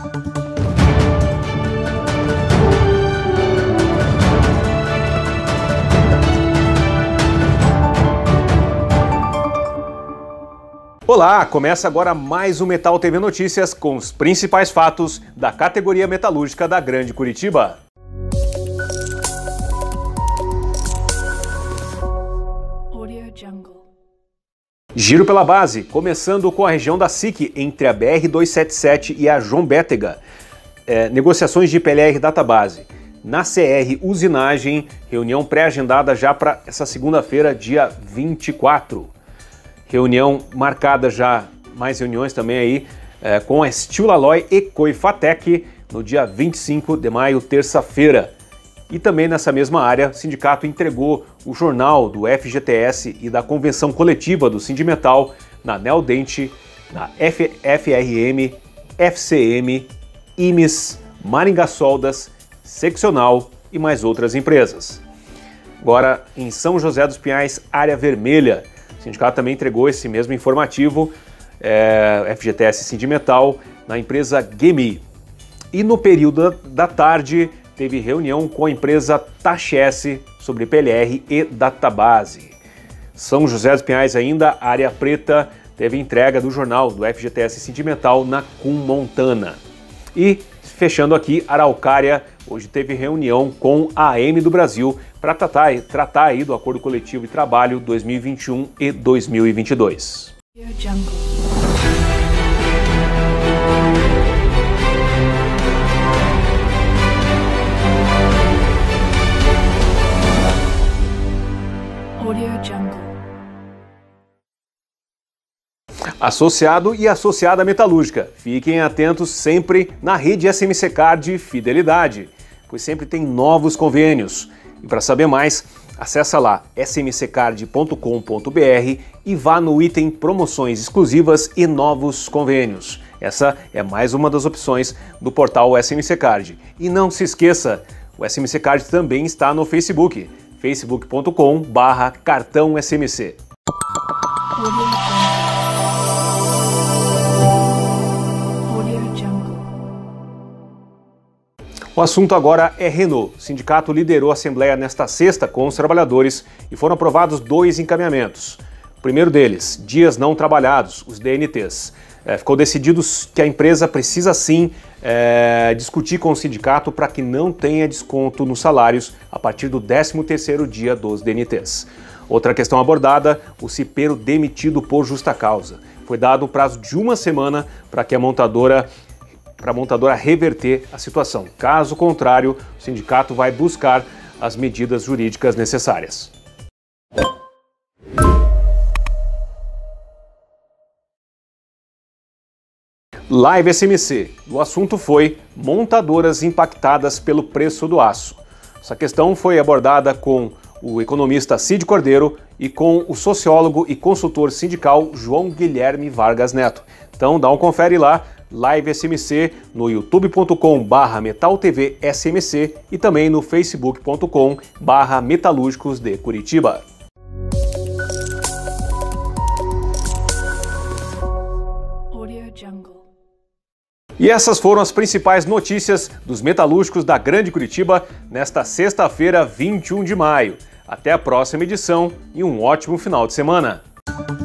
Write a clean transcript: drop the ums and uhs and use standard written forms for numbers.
Olá, começa agora mais um Metal TV Notícias com os principais fatos da categoria metalúrgica da Grande Curitiba. Giro pela base, começando com a região da SIC, entre a BR-277 e a João Bétega. Negociações de PLR Database. Na CR Usinagem, reunião pré-agendada já para essa segunda-feira, dia 24. Reunião marcada já, mais reuniões também aí, com a Steel Alloy e Coifatec no dia 25 de maio, terça-feira. E também nessa mesma área, o sindicato entregou o jornal do FGTS e da Convenção Coletiva do Sindimetal na Neodente, na FRM, FCM, IMES, Maringá Soldas, Seccional e mais outras empresas. Agora, em São José dos Pinhais, área vermelha, o sindicato também entregou esse mesmo informativo, FGTS Sindimetal, na empresa GEMI. E no período da tarde, teve reunião com a empresa Taches sobre PLR e database. São José dos Pinhais ainda, área preta, teve entrega do jornal do FGTS Sindimetal na CUM Montana. E, fechando aqui, Araucária, hoje teve reunião com a AM do Brasil para tratar aí do Acordo Coletivo de Trabalho 2021 e 2022. Associado e associada metalúrgica, fiquem atentos sempre na rede SMC Card Fidelidade, pois sempre tem novos convênios. E para saber mais, acessa lá smccard.com.br e vá no item Promoções Exclusivas e Novos Convênios. Essa é mais uma das opções do portal SMC Card. E não se esqueça, o SMC Card também está no Facebook, facebook.com/cartãosmc. O assunto agora é Renault. O sindicato liderou a assembleia nesta sexta com os trabalhadores e foram aprovados 2 encaminhamentos. O primeiro deles, dias não trabalhados, os DNTs. Ficou decidido que a empresa precisa sim discutir com o sindicato para que não tenha desconto nos salários a partir do 13º dia dos DNTs. Outra questão abordada, o cipeiro demitido por justa causa. Foi dado um prazo de 1 semana para a montadora reverter a situação. Caso contrário, o sindicato vai buscar as medidas jurídicas necessárias. Live SMC. O assunto foi montadoras impactadas pelo preço do aço. Essa questão foi abordada com o economista Cid Cordeiro e com o sociólogo e consultor sindical João Guilherme Vargas Neto. Então dá um confere lá, Live SMC, no youtube.com/metaltvsmc e também no facebook.com/metalúrgicos de Curitiba. E essas foram as principais notícias dos metalúrgicos da Grande Curitiba nesta sexta-feira, 21 de maio. Até a próxima edição e um ótimo final de semana!